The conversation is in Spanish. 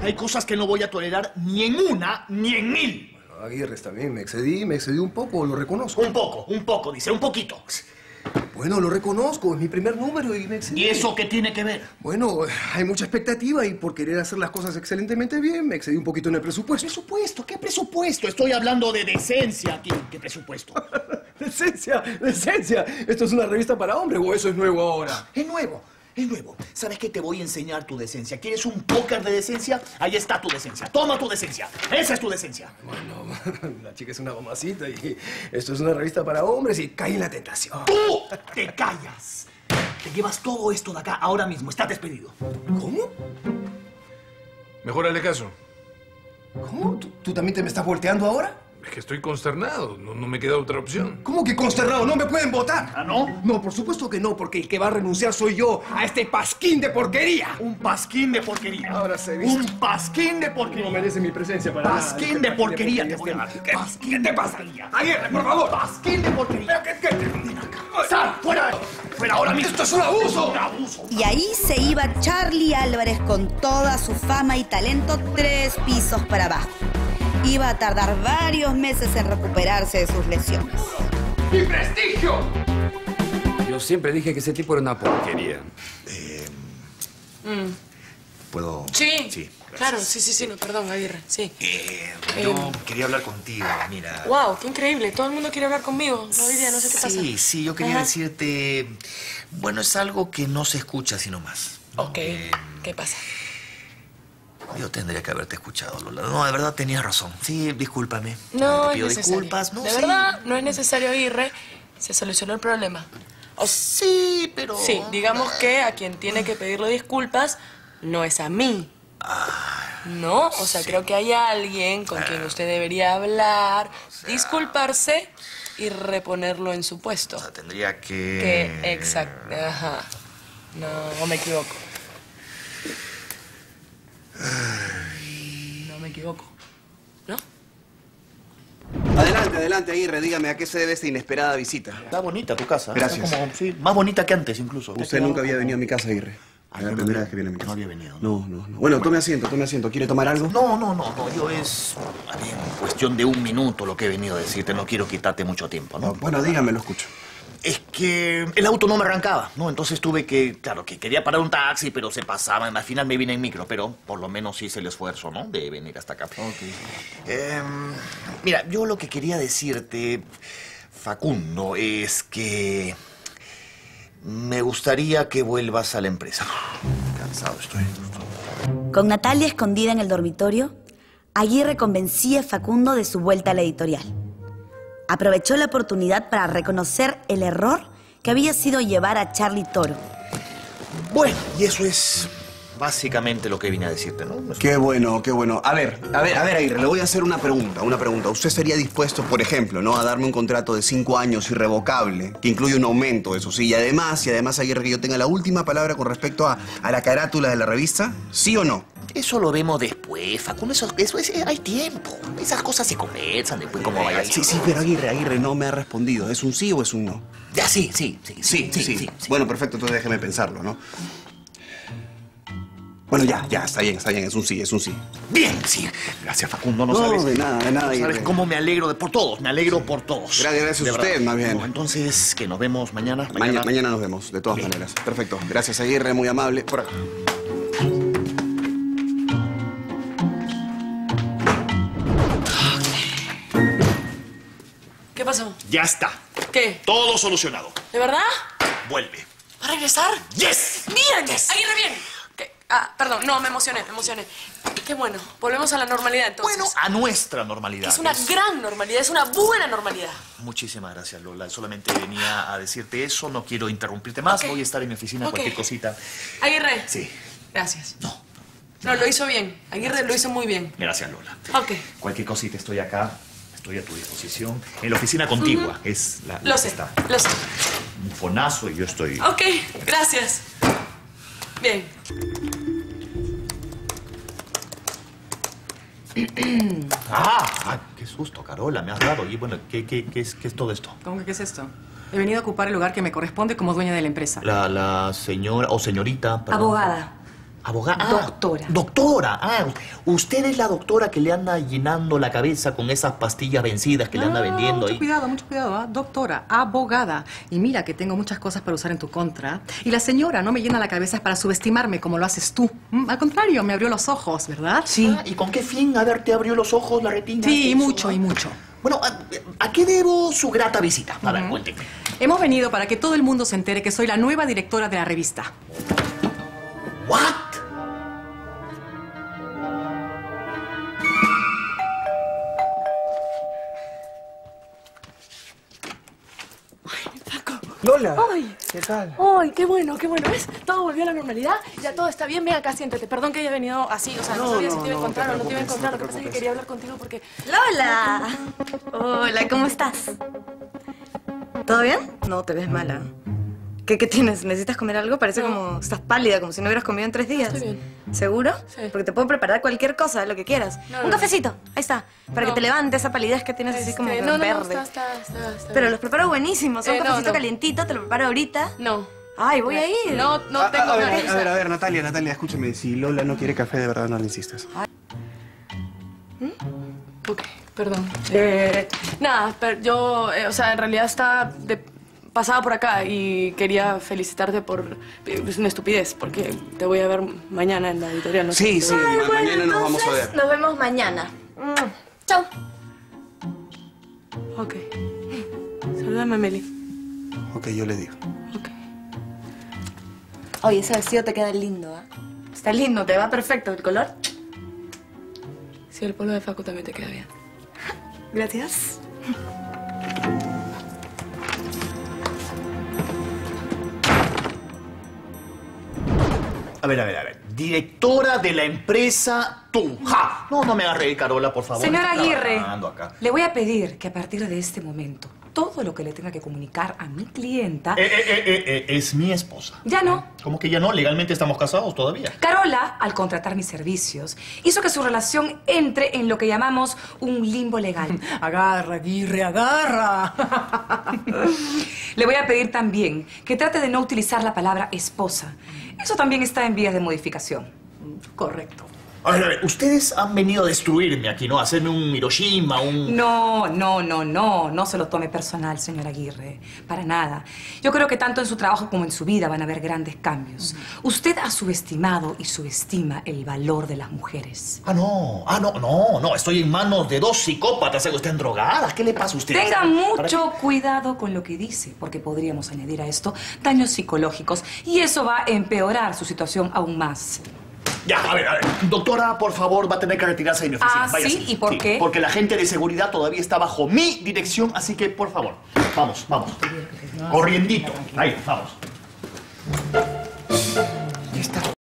Hay cosas que no voy a tolerar ni en una ni en mil. Bueno, Aguirre, está bien, me excedí un poco, lo reconozco. Un poco, dice, un poquito. Bueno, lo reconozco, es mi primer número y me excedí. ¿Y eso qué tiene que ver? Bueno, hay mucha expectativa y por querer hacer las cosas excelentemente bien, me excedí un poquito en el presupuesto. ¿Presupuesto? ¿Qué presupuesto? Estoy hablando de decencia aquí. ¿Qué presupuesto? ¡Decencia! ¡Decencia! ¿Esto es una revista para hombres o eso es nuevo ahora? Es nuevo. Es nuevo. ¿Sabes qué? Te voy a enseñar tu decencia. ¿Quieres un póker de decencia? Ahí está tu decencia. Toma tu decencia. Esa es tu decencia. Bueno, la chica es una mamacita y esto es una revista para hombres y cae en la tentación. ¡Tú te callas! Te llevas todo esto de acá ahora mismo. Estás despedido. ¿Cómo? Mejor hazle caso. ¿Cómo? ¿Tú también te me estás volteando ahora? Es que estoy consternado. No me queda otra opción. ¿Cómo que consternado? ¿No me pueden votar? ¿Ah, no? No, por supuesto que no, porque el que va a renunciar soy yo a este pasquín de porquería. Un pasquín de porquería. Ahora se dice. Un pasquín de porquería. No merece mi presencia para nada. Pasquín de porquería te voy a dar. ¿Qué te pasa? Aguirre, por favor. Pasquín de porquería. ¿Qué? Ven acá. ¡Sal! ¡Fuera! ¡Fuera ahora mismo! ¡Esto es un abuso! ¡Un abuso! Y ahí se iba Charlie Álvarez con toda su fama y talento 3 pisos para abajo. Iba a tardar varios meses en recuperarse de sus lesiones. ¡Mi prestigio! Yo siempre dije que ese tipo era una porquería. ¿Puedo? Sí, gracias. claro, sí, no, perdón, Aguirre, sí. Yo quería hablar contigo, mira. Wow, qué increíble, todo el mundo quiere hablar conmigo. No, hoy día no sé qué pasa. Sí, yo quería Ajá. decirte... Bueno, es algo que no se escucha sino más, ¿no? Ok, ¿qué pasa? Yo tendría que haberte escuchado, Lola. No, de verdad tenías razón. Sí, discúlpame. No, te es pido necesario. disculpas. No, de sí. verdad, no es necesario, Aguirre. Se solucionó el problema. Sí, pero... Sí, digamos que a quien tiene que pedirle disculpas no es a mí. ¿No? O sea, creo que hay alguien con quien usted debería hablar, disculparse y reponerlo en su puesto. O sea, tendría que... Exacto, ajá. No me equivoco. No me equivoco. ¿No? Adelante, Aguirre. Dígame, ¿a qué se debe esta inesperada visita? Está bonita tu casa. Gracias. Está como, sí, más bonita que antes, incluso. Usted nunca había venido a mi casa, Aguirre. Es la primera vez que viene a mi casa. No había venido. No. Bueno, tome asiento. ¿Quiere tomar algo? No. Yo es cuestión de un minuto lo que he venido a decirte. No quiero quitarte mucho tiempo, ¿no? Bueno, dígame, lo escucho. Es que el auto no me arrancaba, ¿no? Entonces tuve que, claro, que quería parar un taxi, pero se pasaba. Al final me vine en micro, pero por lo menos hice el esfuerzo, ¿no? De venir hasta acá. Mira, yo lo que quería decirte, Facundo, es que me gustaría que vuelvas a la empresa. Cansado estoy. Con Natalia escondida en el dormitorio, Aguirre convencía a Facundo de su vuelta a la editorial. Aprovechó la oportunidad para reconocer el error que había sido llevar a Charlie Toro. Bueno, y eso es básicamente lo que vine a decirte, ¿no? Qué bueno. A ver, Aguirre, le voy a hacer una pregunta. ¿Usted sería dispuesto, por ejemplo, ¿no?, a darme un contrato de 5 años irrevocable, que incluye un aumento, eso sí, y además, Aguirre, que yo tenga la última palabra con respecto a la carátula de la revista? ¿Sí o no? Eso lo vemos después, Facundo. Eso hay tiempo. Esas cosas se conversan después, como vaya. Sí, pero Aguirre no me ha respondido. ¿Es un sí o es un no? Ya, sí. Sí. Bueno, perfecto, entonces déjeme pensarlo, ¿no? Bueno, ya, está bien, es un sí. Bien, sí. Gracias, Facundo, No, sabes. de nada, ¿Sabes Aguirre. cómo me alegro por todos? Me alegro por todos. Gracias De a verdad. usted, más bien. No, entonces, ¿que nos vemos mañana? Mañana nos vemos, de todas maneras. Perfecto. Gracias, Aguirre, muy amable. Por acá. ¿Qué pasó? Ya está. ¿Qué? Todo solucionado. ¿De verdad? Vuelve. ¿Va a regresar? ¡Yes! ¡Bien! Yes. Aguirre, bien. ¿Qué? Perdón, no, me emocioné. Qué bueno. Volvemos a la normalidad, entonces. Bueno, a nuestra normalidad. Es una gran normalidad, es una buena normalidad. Muchísimas gracias, Lola. Solamente venía a decirte eso. No quiero interrumpirte más. Ok. Voy a estar en mi oficina, Ok. cualquier cosita. Aguirre. Sí. Gracias. No, lo hizo bien. Aguirre lo hizo muy bien. gracias, Lola. Ok. Cualquier cosita estoy acá. Estoy a tu disposición. En la oficina contigua. Es la Lo que sé, está. lo sé. Un fonazo y yo estoy... Ok, gracias. Bien. Qué susto, Carola, me has dado. Y bueno, ¿qué es todo esto? ¿Cómo que qué es esto? He venido a ocupar el lugar que me corresponde como dueña de la empresa. La señora o señorita, perdón. Abogada. ¿Abogada? Doctora. Doctora. Ah, usted es la doctora que le anda llenando la cabeza con esas pastillas vencidas que le anda vendiendo ahí. Mucho cuidado, ¿ah? Doctora, abogada. Y mira que tengo muchas cosas para usar en tu contra. Y la señora no me llena la cabeza para subestimarme como lo haces tú. Al contrario, me abrió los ojos, ¿verdad? Sí. ¿Y con qué fin? A ver, ¿te abrió los ojos, la retina? Sí, Eso, mucho, y mucho. Bueno, ¿a qué debo su grata visita? A ver, cuénteme. Hemos venido para que todo el mundo se entere que soy la nueva directora de la revista. ¿What? Lola. Ay. ¿Qué tal? Ay, qué bueno, qué bueno. ¿Ves? Todo volvió a la normalidad. Ya todo está bien. Ven acá, siéntate. Perdón que haya venido así. O sea, no sabía si te iba a encontrar o no te iba a encontrar. Lo que pasa es que quería hablar contigo porque... ¡Lola! Hola, ¿cómo estás? ¿Todo bien? No, te ves mala. ¿Qué tienes? ¿Necesitas comer algo? Parece como... Estás pálida, como si no hubieras comido en 3 días. Estoy bien. ¿Seguro? Sí. Porque te puedo preparar cualquier cosa, lo que quieras. Un cafecito, ahí está. Para que te levante esa palidez que tienes así como verde. Está Pero bien. los preparo buenísimos. Un cafecito no. calientito, te lo preparo ahorita. No. Ay, voy a ir. No tengo A prisa. ver, Natalia, escúchame. Si Lola no quiere café, de verdad no le insistas. Ok, perdón. Nada, pero yo, o sea, en realidad pasaba por acá y quería felicitarte por... Es una estupidez, porque te voy a ver mañana en la editorial, ¿no? Sí, sí, Ay, bueno, mañana nos vamos a entonces, ver. Nos vemos mañana. Chao. Ok. Salúdame, Meli. Ok, yo le digo. Ok. Oye, ese vestido te queda lindo, ¿ah? Está lindo, te va perfecto. ¿El color? Sí, el polo de Facu también te queda bien. Gracias. A ver. Directora de la empresa Tunja. No me agarre de Carola, por favor. Señora Estoy Aguirre, trabajando acá. le voy a pedir que a partir de este momento, todo lo que le tenga que comunicar a mi clienta... Es mi esposa. Ya no. ¿Cómo que ya no? Legalmente estamos casados todavía. Carola, al contratar mis servicios, hizo que su relación entre en lo que llamamos un limbo legal. Agarra, Aguirre, agarra. Le voy a pedir también que trate de no utilizar la palabra esposa. Eso también está en vías de modificación. Correcto. A ver, ustedes han venido a destruirme aquí, ¿no? A hacerme un Hiroshima, un... No se lo tome personal, señora Aguirre. Para nada. Yo creo que tanto en su trabajo como en su vida van a haber grandes cambios. Usted ha subestimado y subestima el valor de las mujeres. No. Estoy en manos de 2 psicópatas que están drogadas. ¿Qué le pasa a ustedes? Tenga mucho cuidado con lo que dice, porque podríamos añadir a esto daños psicológicos y eso va a empeorar su situación aún más. Ya, a ver. Doctora, por favor, va a tener que retirarse de mi oficina. Ah, Váyase. ¿sí? ¿Y por qué? Porque la gente de seguridad todavía está bajo mi dirección, así que, por favor, vamos. Corriendito. Ahí, vamos.